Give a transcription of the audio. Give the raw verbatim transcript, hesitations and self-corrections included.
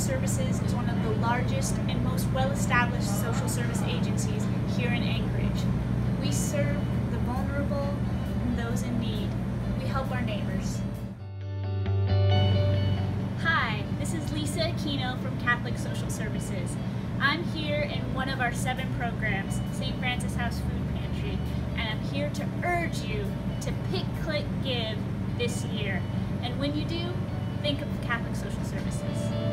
Services is one of the largest and most well-established social service agencies here in Anchorage. We serve the vulnerable and those in need. We help our neighbors. Hi, this is Lisa Aquino from Catholic Social Services. I'm here in one of our seven programs, Saint Francis House Food Pantry, and I'm here to urge you to pick, click, give this year. And when you do, think of Catholic Social Services.